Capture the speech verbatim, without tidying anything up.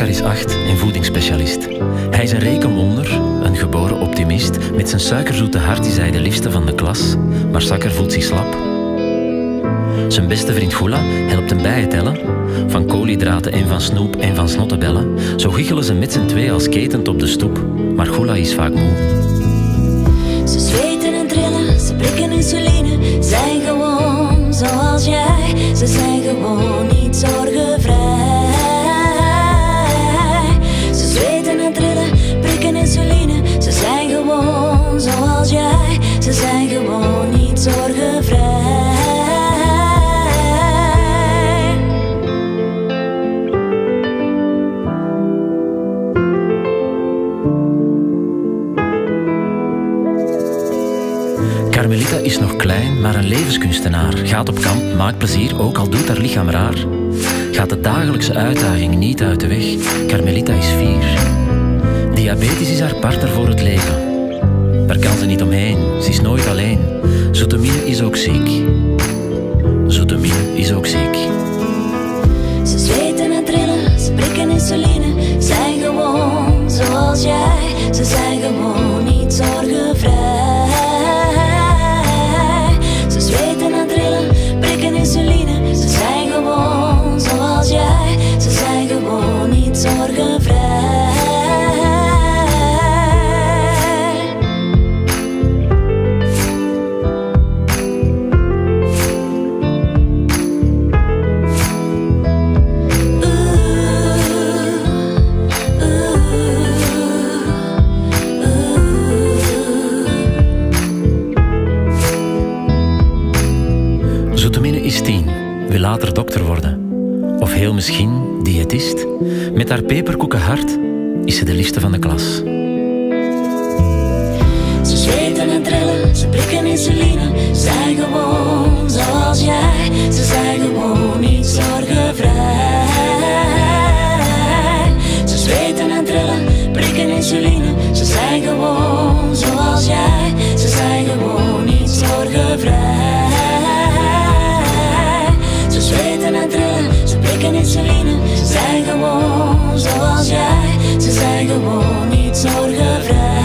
Sakkar is acht en voedingsspecialist. Hij is een rekenwonder, een geboren optimist. Met zijn suikerzoete hart is hij de liefste van de klas. Maar Sakkar voelt zich slap. Zijn beste vriend Gula helpt hem bij het tellen. Van koolhydraten en van snoep en van snottebellen. Zo giechelen ze met z'n twee als ketend op de stoep. Maar Gula is vaak moe. Ze zweten en trillen, ze prikken insuline. Zijn gewoon zoals jij. Ze zijn gewoon niet zorgenvrij. Ze zweten en trillen, prikken insuline. Ze zijn gewoon zoals jij. Ze zijn gewoon niet zorgenvrij. Carmelita is nog klein, maar een levenskunstenaar. Gaat op kamp, maakt plezier, ook al doet haar lichaam raar. Gaat de dagelijkse uitdaging niet uit de weg. Carmelita is vier. Diabetes is haar partner voor het leven. Daar kan ze niet omheen, ze is nooit alleen. Zoetemine is ook ziek. Zoetemine is ook ziek. Ze zweten en trillen, ze prikken insuline. Zijn gewoon zoals jij. Ze zijn gewoon niet zorgenvrij. Zweten en trillen, prikken insuline. Ze zijn gewoon zoals jij. Ze zijn gewoon niet zorgenvrij. Zoetemine is tien, wil later dokter worden. Of heel misschien diëtist. Met haar peperkoekenhart is ze de liefste van de klas. Ze zweten en trillen, ze prikken insuline. Zijn gewoon zoals jij. Ze zijn gewoon niet zorgenvrij. Ze zweten en trillen, prikken insuline. Ze zijn gewoon zoals jij. Ze zijn gewoon niet zorgenvrij. Ze zweten en trillen, ze prikken insuline. Ze zijn gewoon zoals jij. Ze zijn gewoon niet zorgenvrij.